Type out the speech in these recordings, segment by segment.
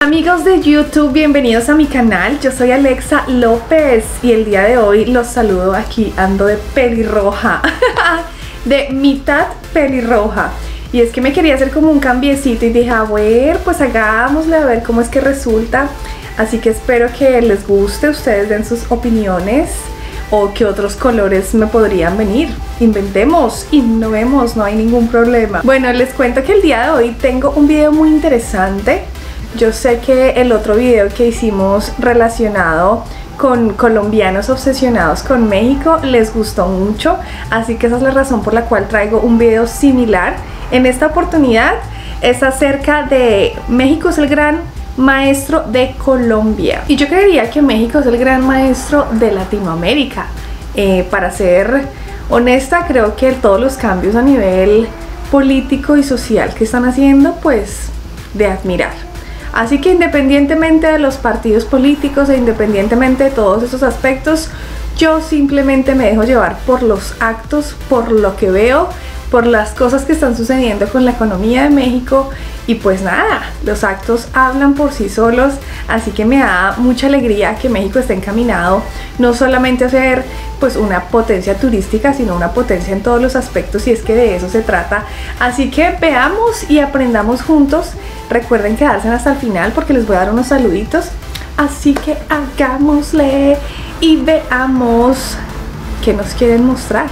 Amigos de YouTube, bienvenidos a mi canal. Yo soy Alexa López y el día de hoy los saludo aquí. Ando de pelirroja, de mitad pelirroja. Y es que me quería hacer como un cambiecito y dije, a ver, pues hagámosle a ver cómo es que resulta. Así que espero que les guste, ustedes den sus opiniones o qué otros colores me podrían venir. Inventemos, innovemos, no hay ningún problema. Bueno, les cuento que el día de hoy tengo un video muy interesante. Yo sé que el otro video que hicimos relacionado con colombianos obsesionados con México les gustó mucho, así que esa es la razón por la cual traigo un video similar. En esta oportunidad es acerca de México es el gran maestro de Colombia, y yo creería que México es el gran maestro de Latinoamérica. Para ser honesta, creo que todos los cambios a nivel político y social que están haciendo, pues de admirar. Así que independientemente de los partidos políticos e independientemente de todos esos aspectos, yo simplemente me dejo llevar por los actos, por lo que veo, por las cosas que están sucediendo con la economía de México. Y pues nada, los actos hablan por sí solos, así que me da mucha alegría que México esté encaminado no solamente a ser pues una potencia turística, sino una potencia en todos los aspectos, y es que de eso se trata. Así que veamos y aprendamos juntos. Recuerden quedarse hasta el final porque les voy a dar unos saluditos, así que hagámosle y veamos qué nos quieren mostrar.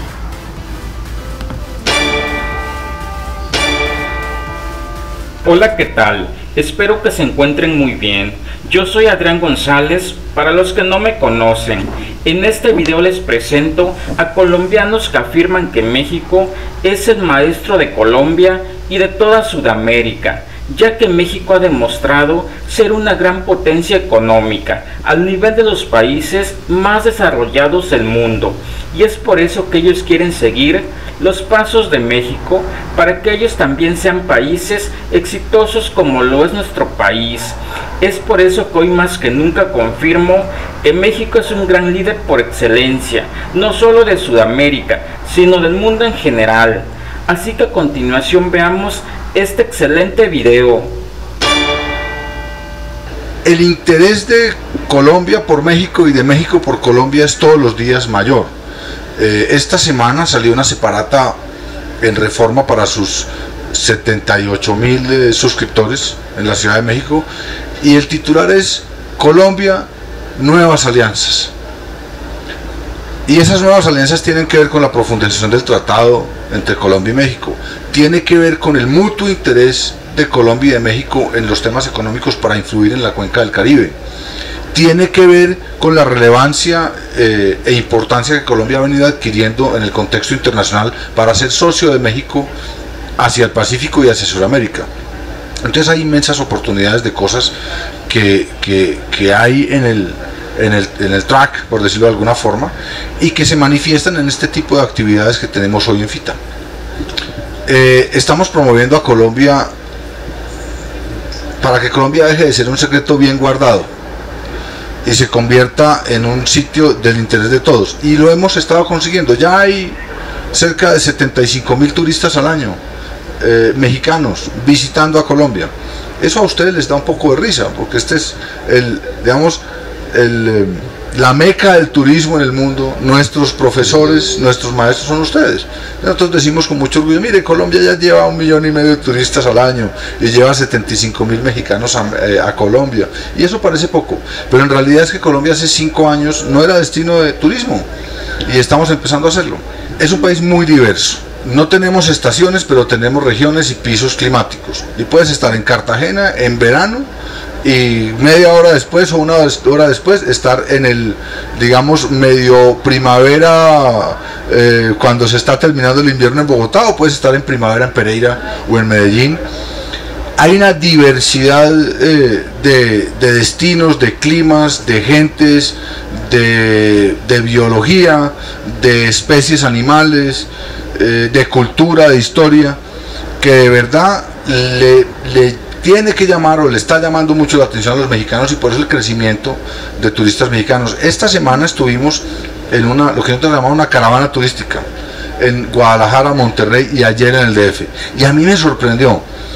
Hola, ¿qué tal? Espero que se encuentren muy bien. Yo soy Adrián González, para los que no me conocen. En este video les presento a colombianos que afirman que México es el maestro de Colombia y de toda Sudamérica, ya que México ha demostrado ser una gran potencia económica al nivel de los países más desarrollados del mundo, y es por eso que ellos quieren seguir los pasos de México para que ellos también sean países exitosos como lo es nuestro país. Es por eso que hoy más que nunca confirmo que México es un gran líder por excelencia, no solo de Sudamérica, sino del mundo en general. Así que a continuación veamos este excelente video. El interés de Colombia por México y de México por Colombia es todos los días mayor. Esta semana salió una separata en Reforma para sus 78.000 suscriptores en la Ciudad de México, y el titular es Colombia, nuevas alianzas. Y esas nuevas alianzas tienen que ver con la profundización del tratado entre Colombia y México, tiene que ver con el mutuo interés de Colombia y de México en los temas económicos para influir en la cuenca del Caribe, tiene que ver con la relevancia e importancia que Colombia ha venido adquiriendo en el contexto internacional para ser socio de México hacia el Pacífico y hacia Sudamérica. Entonces hay inmensas oportunidades de cosas que hay en el track, por decirlo de alguna forma, y que se manifiestan en este tipo de actividades que tenemos hoy en FITA. Estamos promoviendo a Colombia para que Colombia deje de ser un secreto bien guardado y se convierta en un sitio del interés de todos, y lo hemos estado consiguiendo. Ya hay cerca de 75.000 turistas al año mexicanos visitando a Colombia. Eso a ustedes les da un poco de risa, porque este es la meca del turismo en el mundo. Nuestros profesores, nuestros maestros son ustedes. Nosotros decimos con mucho orgullo, mire, Colombia ya lleva 1,5 millones de turistas al año y lleva 75.000 mexicanos a Colombia, y eso parece poco, pero en realidad es que Colombia hace 5 años no era destino de turismo y estamos empezando a hacerlo. Es un país muy diverso. No tenemos estaciones, pero tenemos regiones y pisos climáticos, y puedes estar en Cartagena en verano y media hora después o una hora después estar en el, digamos, medio primavera, cuando se está terminando el invierno en Bogotá, o puedes estar en primavera en Pereira o en Medellín. Hay una diversidad de destinos, de climas, de gentes, de biología, de especies animales, de cultura, de historia, que de verdad le tiene que llamar, o le está llamando mucho la atención a los mexicanos, y por eso el crecimiento de turistas mexicanos. Esta semana estuvimos en lo que nosotros llamamos una caravana turística en Guadalajara, Monterrey y ayer en el DF, y a mí me sorprendió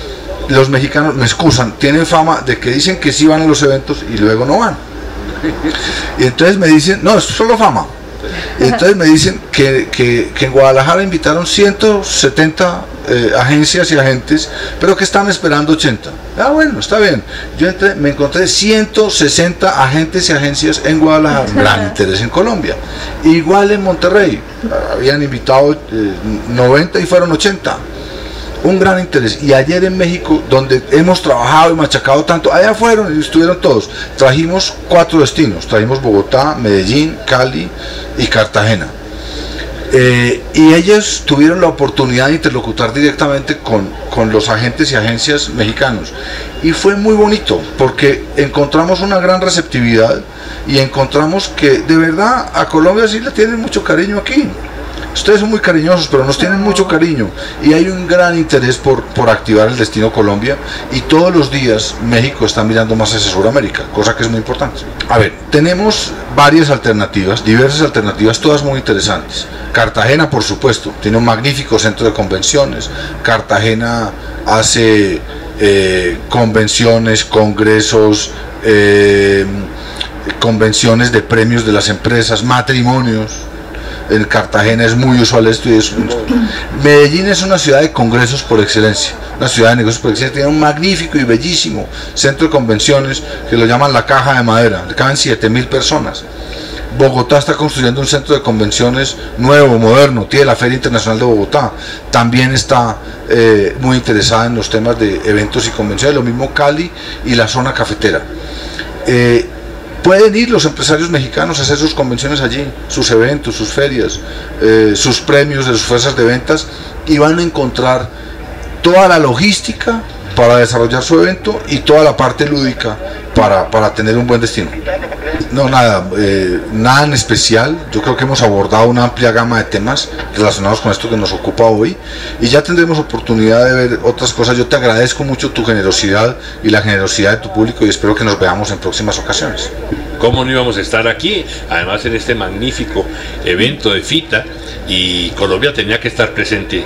los mexicanos me excusan, tienen fama de que dicen que sí van a los eventos y luego no van. Y entonces me dicen, no, esto es solo fama. Y entonces me dicen que en Guadalajara invitaron 170 agencias y agentes, pero que están esperando 80. Ah, bueno, está bien. Yo me encontré 160 agentes y agencias en Guadalajara, gran interés en Colombia. Igual en Monterrey, habían invitado 90 y fueron 80. Un gran interés. Y ayer en México, donde hemos trabajado y machacado tanto, allá fueron y estuvieron todos. Trajimos 4 destinos, trajimos Bogotá, Medellín, Cali y Cartagena. Y ellos tuvieron la oportunidad de interlocutar directamente con los agentes y agencias mexicanos. Y fue muy bonito, porque encontramos una gran receptividad y encontramos que de verdad a Colombia sí le tienen mucho cariño aquí. Ustedes son muy cariñosos, pero nos tienen mucho cariño y hay un gran interés por activar el destino Colombia, y todos los días México está mirando más hacia Sudamérica, cosa que es muy importante. A ver, tenemos varias alternativas, diversas alternativas, todas muy interesantes. Cartagena, por supuesto, tiene un magnífico centro de convenciones. Cartagena hace convenciones, congresos, convenciones de premios de las empresas, matrimonios. En Cartagena es muy usual esto. Medellín es una ciudad de congresos por excelencia, una ciudad de negocios por excelencia. Tiene un magnífico y bellísimo centro de convenciones que lo llaman la Caja de Madera, le caben 7.000 personas. Bogotá está construyendo un centro de convenciones nuevo, moderno, tiene la Feria Internacional de Bogotá, también está muy interesada en los temas de eventos y convenciones, lo mismo Cali y la zona cafetera. Pueden ir los empresarios mexicanos a hacer sus convenciones allí, sus eventos, sus ferias, sus premios de sus fuerzas de ventas, y van a encontrar toda la logística para desarrollar su evento y toda la parte lúdica para tener un buen destino. No, nada en especial. Yo creo que hemos abordado una amplia gama de temas relacionados con esto que nos ocupa hoy, y ya tendremos oportunidad de ver otras cosas. Yo te agradezco mucho tu generosidad y la generosidad de tu público, y espero que nos veamos en próximas ocasiones. ¿Cómo no íbamos a estar aquí? Además, en este magnífico evento de FITA, y Colombia tenía que estar presente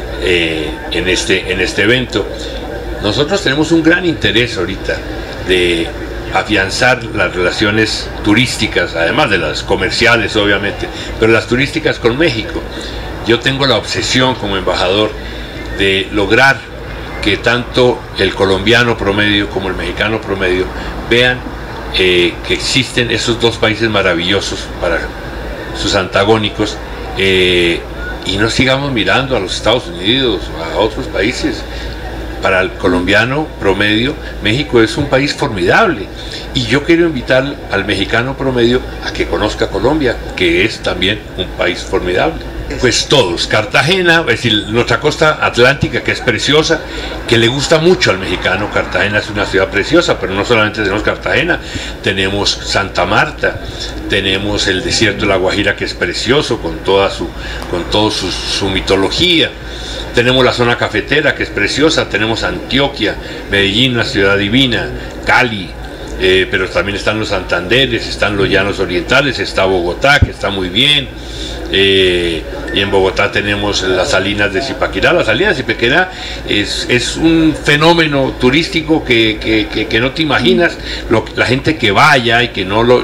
en este evento. Nosotros tenemos un gran interés ahorita de afianzar las relaciones turísticas, además de las comerciales obviamente, pero las turísticas con México. Yo tengo la obsesión como embajador de lograr que tanto el colombiano promedio como el mexicano promedio vean que existen esos dos países maravillosos para sus antagónicos, y no sigamos mirando a los Estados Unidos o a otros países. Para el colombiano promedio, México es un país formidable, y yo quiero invitar al mexicano promedio a que conozca Colombia, que es también un país formidable. Pues todos, Cartagena, es decir, nuestra costa atlántica, que es preciosa, que le gusta mucho al mexicano. Cartagena es una ciudad preciosa, pero no solamente tenemos Cartagena, tenemos Santa Marta, tenemos el desierto de La Guajira, que es precioso con toda su mitología. Tenemos la zona cafetera, que es preciosa, tenemos Antioquia, Medellín, una ciudad divina, Cali, pero también están los Santanderes, están los Llanos Orientales, está Bogotá, que está muy bien, y en Bogotá tenemos las salinas de Zipaquirá. Las salinas de Zipaquirá es un fenómeno turístico que no te imaginas, la gente que vaya y que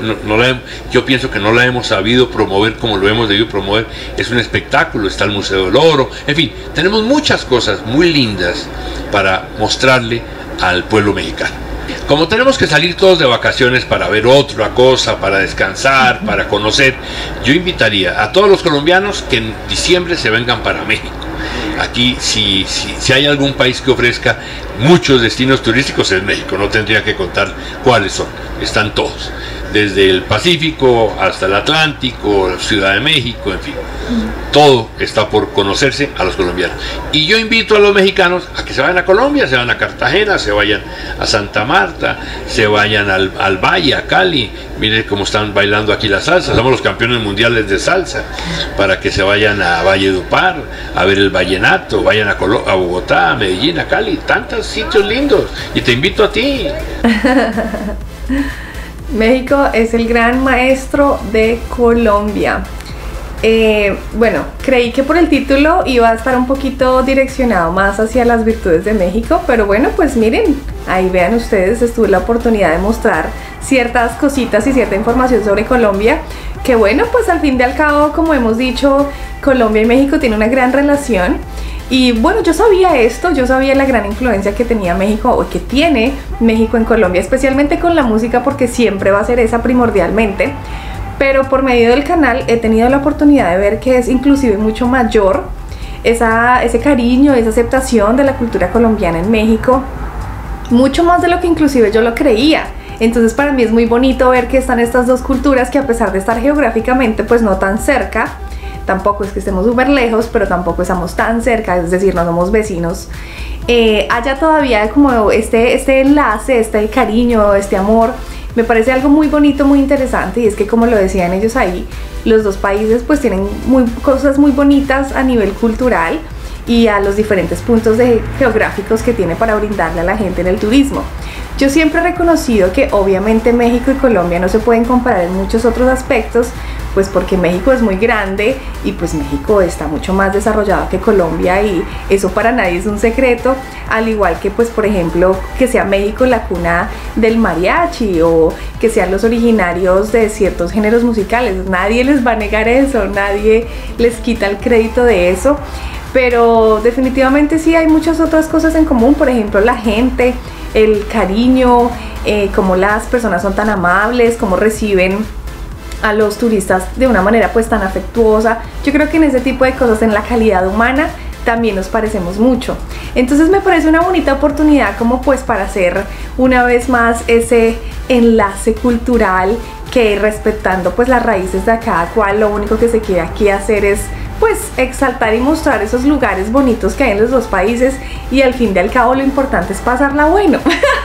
yo pienso que no la hemos sabido promover como lo hemos debido promover. Es un espectáculo, está el Museo del Oro, en fin, tenemos muchas cosas muy lindas para mostrarle al pueblo mexicano. Como tenemos que salir todos de vacaciones para ver otra cosa, para descansar, para conocer, yo invitaría a todos los colombianos que en diciembre se vengan para México. Aquí, si hay algún país que ofrezca muchos destinos turísticos, es México. No tendría que contar cuáles son, están todos, desde el Pacífico hasta el Atlántico, Ciudad de México, en fin, todo está por conocerse a los colombianos. Y yo invito a los mexicanos a que se vayan a Colombia, se vayan a Cartagena, se vayan a Santa Marta, se vayan al Valle, a Cali. Miren cómo están bailando aquí la salsa, somos los campeones mundiales de salsa, para que se vayan a Valledupar a ver el vallenato, vayan a Bogotá, a Medellín, a Cali, tantos sitios lindos, y te invito a ti. México es el gran maestro de Colombia. Bueno, creí que por el título iba a estar un poquito direccionado más hacia las virtudes de México, pero bueno, pues miren, ahí vean ustedes, tuve la oportunidad de mostrar ciertas cositas y cierta información sobre Colombia, que bueno, pues al fin y al cabo, como hemos dicho, Colombia y México tienen una gran relación. Y bueno, yo sabía esto, yo sabía la gran influencia que tenía México, o que tiene México en Colombia, especialmente con la música, porque siempre va a ser esa primordialmente. Pero por medio del canal he tenido la oportunidad de ver que es inclusive mucho mayor ese cariño, esa aceptación de la cultura colombiana en México, mucho más de lo que inclusive yo lo creía. Entonces para mí es muy bonito ver que están estas dos culturas que, a pesar de estar geográficamente pues no tan cerca, tampoco es que estemos súper lejos, pero tampoco estamos tan cerca, es decir, no somos vecinos, haya todavía como este enlace, este cariño, este amor. Me parece algo muy bonito, muy interesante, y es que, como lo decían ellos ahí, los dos países pues tienen cosas muy bonitas a nivel cultural y a los diferentes puntos geográficos que tiene para brindarle a la gente en el turismo. Yo siempre he reconocido que obviamente México y Colombia no se pueden comparar en muchos otros aspectos, pues porque México es muy grande y pues México está mucho más desarrollado que Colombia, y eso para nadie es un secreto, al igual que pues por ejemplo que sea México la cuna del mariachi, o que sean los originarios de ciertos géneros musicales. Nadie les va a negar eso, nadie les quita el crédito de eso, pero definitivamente sí hay muchas otras cosas en común, por ejemplo la gente, el cariño, cómo las personas son tan amables, cómo reciben a los turistas de una manera pues tan afectuosa. Yo creo que en ese tipo de cosas, en la calidad humana, también nos parecemos mucho. Entonces me parece una bonita oportunidad como pues para hacer una vez más ese enlace cultural, que respetando pues las raíces de cada cual, lo único que se quiere aquí hacer es pues exaltar y mostrar esos lugares bonitos que hay en los dos países, y al fin y al cabo lo importante es pasarla bueno.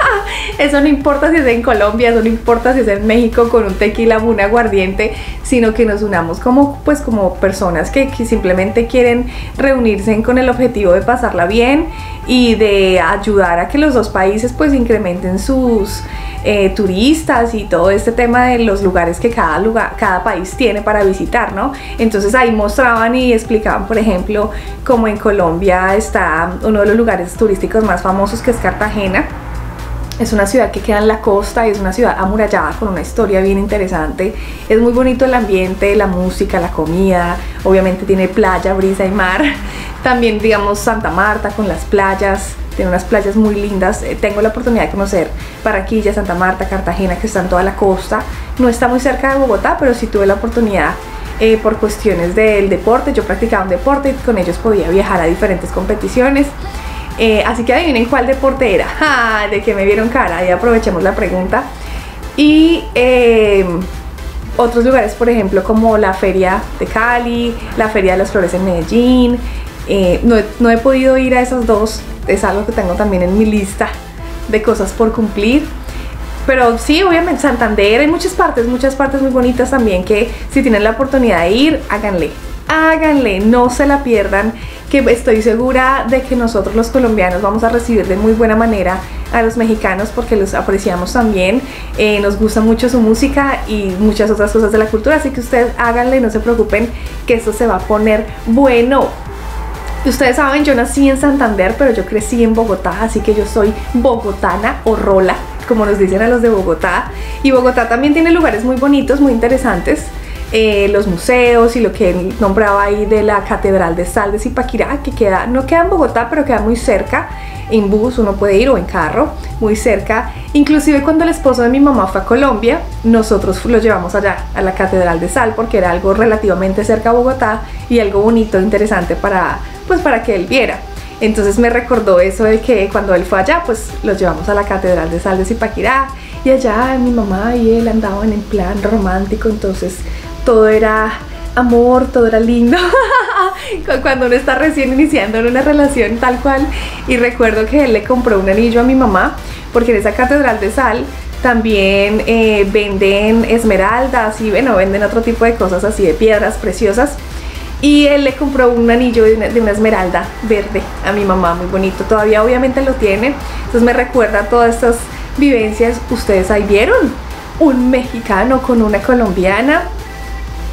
Eso no importa si es en Colombia, eso no importa si es en México con un tequila o un aguardiente, sino que nos unamos como personas que simplemente quieren reunirse con el objetivo de pasarla bien y de ayudar a que los dos países pues incrementen sus turistas y todo este tema de los lugares que cada país tiene para visitar, ¿no? Entonces ahí mostraban y explicaban, por ejemplo, cómo en Colombia está uno de los lugares turísticos más famosos, que es Cartagena. Es una ciudad que queda en la costa y es una ciudad amurallada con una historia bien interesante. Es muy bonito el ambiente, la música, la comida. Obviamente tiene playa, brisa y mar. También, digamos, Santa Marta con las playas. Tiene unas playas muy lindas. Tengo la oportunidad de conocer Barranquilla, Santa Marta, Cartagena, que está en toda la costa. No está muy cerca de Bogotá, pero sí tuve la oportunidad por cuestiones del deporte. Yo practicaba un deporte y con ellos podía viajar a diferentes competiciones. Así que adivinen cuál deporte era. ¡Ja! De que me vieron cara, y aprovechemos la pregunta. Y otros lugares, por ejemplo, como la Feria de Cali, la Feria de las Flores en Medellín. No he podido ir a esas dos, es algo que tengo también en mi lista de cosas por cumplir. Pero sí, obviamente Santander, hay muchas partes muy bonitas también, que si tienen la oportunidad de ir, háganle, no se la pierdan, que estoy segura de que nosotros los colombianos vamos a recibir de muy buena manera a los mexicanos, porque los apreciamos también, nos gusta mucho su música y muchas otras cosas de la cultura, así que ustedes háganle, no se preocupen, que esto se va a poner bueno. Ustedes saben, yo nací en Santander, pero yo crecí en Bogotá, así que yo soy bogotana o rola, como nos dicen a los de Bogotá. Y Bogotá también tiene lugares muy bonitos, muy interesantes. Los museos y lo que él nombraba ahí de la Catedral de Sal de Zipaquirá, que no queda en Bogotá, pero queda muy cerca. En bus uno puede ir, o en carro, muy cerca. Inclusive cuando el esposo de mi mamá fue a Colombia, nosotros lo llevamos allá a la Catedral de Sal, porque era algo relativamente cerca a Bogotá y algo bonito, interesante para que él viera. Entonces me recordó eso de que cuando él fue allá, pues los llevamos a la Catedral de Sal de Zipaquirá, y allá mi mamá y él andaban en plan romántico, entonces todo era amor, todo era lindo. Cuando uno está recién iniciando en una relación tal cual. Y recuerdo que él le compró un anillo a mi mamá, porque en esa Catedral de Sal también venden esmeraldas y bueno, venden otro tipo de cosas así, de piedras preciosas. Y él le compró un anillo de una esmeralda verde a mi mamá, muy bonito. Todavía obviamente lo tiene. Entonces me recuerda todas estas vivencias. ¿Ustedes ahí vieron un mexicano con una colombiana?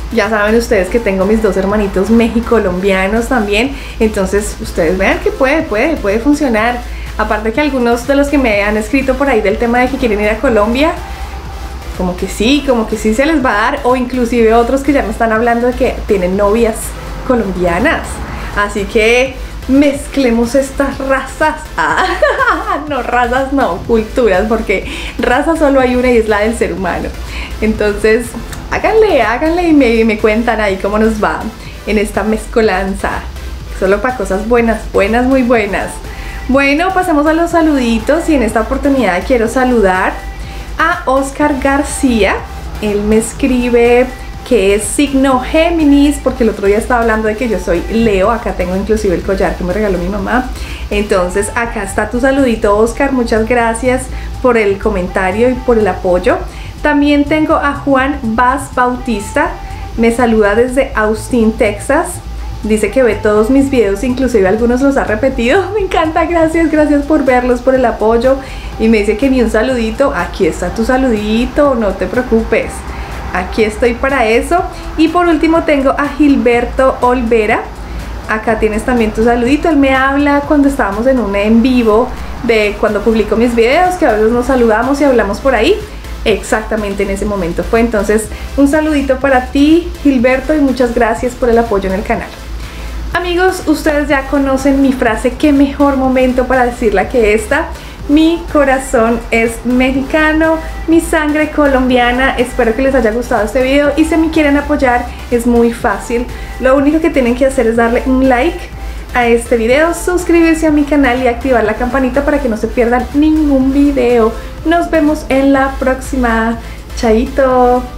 Ya saben ustedes que tengo mis dos hermanitos mexicolombianos también. Entonces ustedes vean que puede funcionar. Aparte que algunos de los que me han escrito por ahí del tema de que quieren ir a Colombia, como que sí se les va a dar. O inclusive otros que ya me están hablando de que tienen novias colombianas. Así que mezclemos estas razas. No, razas no, culturas, porque raza solo hay una y es la del ser humano. Entonces háganle y me cuentan ahí cómo nos va en esta mezcolanza. Solo para cosas buenas, muy buenas. Bueno, pasemos a los saluditos y en esta oportunidad quiero saludar a Oscar García. Él me escribe que es signo Géminis, porque el otro día estaba hablando de que yo soy Leo. Acá tengo inclusive el collar que me regaló mi mamá. Entonces acá está tu saludito, Oscar. Muchas gracias por el comentario y por el apoyo. También tengo a Juan Vaz Bautista. Me saluda desde Austin, Texas. Dice que ve todos mis videos, inclusive algunos los ha repetido. Me encanta, gracias por verlos, por el apoyo. Y me dice que ni un saludito. Aquí está tu saludito, no te preocupes. Aquí estoy para eso. Y por último tengo a Gilberto Olvera. Acá tienes también tu saludito. Él me habla cuando estábamos en un en vivo de cuando publico mis videos, que a veces nos saludamos y hablamos por ahí. Exactamente en ese momento fue. Entonces un saludito para ti, Gilberto, y muchas gracias por el apoyo en el canal. Amigos, ustedes ya conocen mi frase, qué mejor momento para decirla que esta. Mi corazón es mexicano, mi sangre colombiana. Espero que les haya gustado este video y si me quieren apoyar es muy fácil. Lo único que tienen que hacer es darle un like a este video, suscribirse a mi canal y activar la campanita para que no se pierdan ningún video. Nos vemos en la próxima. Chaito.